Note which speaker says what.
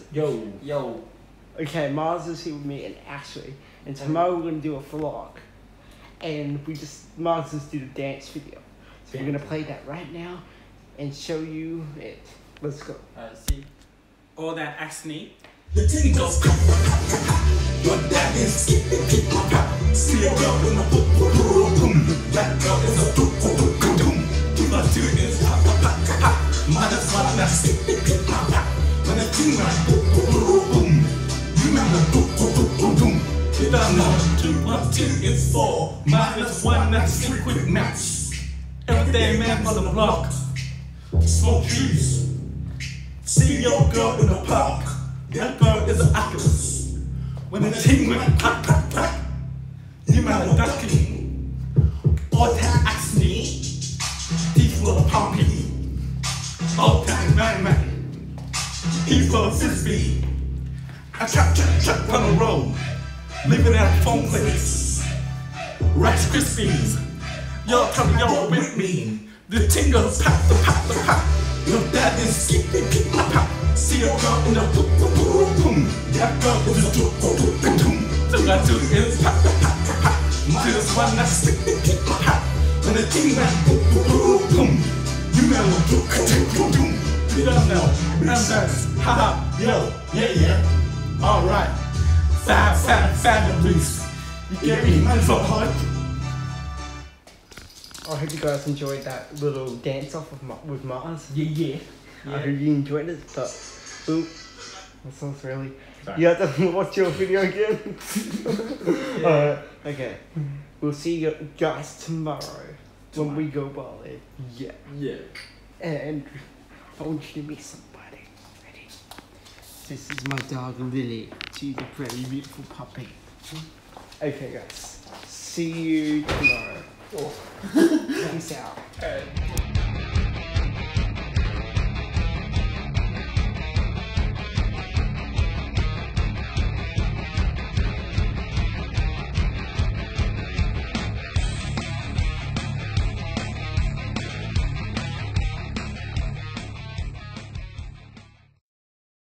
Speaker 1: Yo.
Speaker 2: Yo.
Speaker 3: Okay, Mars is here with me and Ashley, and tomorrow we're gonna do a vlog, and Mars just did a dance video, so we're gonna play that right now, and show you it. Let's go.
Speaker 2: See.
Speaker 1: All that acne.
Speaker 4: The ting goes your dad is skipping pop. See a girl in a boom. That girl is a boom. You must do this pop. Minus one that's skipping pop. When the ting like boom. You remember boom. You don't know 2 plus 2 is 4. Minus 1 that's liquid match. Everyday man on the block. Smoke trees. See your girl in the park. That girl is an Oculus. When the ting went pack, you man a ducky. All that acne, teeth full of pumpy. All that man, he full of frisbee. I trap on the road, living at a phone place. Rice Krispies, y'all come y'all with me. The ting goes pop. Your dad is skipping pop. See a girl in a boom. That girl is a boom. So I do is pop. Minus one that's skipping pop. When the ting went boom. You know boom. You don't know. I'm just haha. Yo, yeah. Alright. Families. You get me, man, so hard.
Speaker 3: I hope you guys enjoyed that little dance off with Mars.
Speaker 1: Yeah.
Speaker 3: I hope you enjoyed it, but that sounds really. Sorry. You have to watch your video again. Okay. We'll see you guys tomorrow when we go Bali. Yeah. And I want you to meet somebody. Ready? This is my dog Lily. She's a pretty beautiful puppy. Okay, guys. See you tomorrow. Peace out.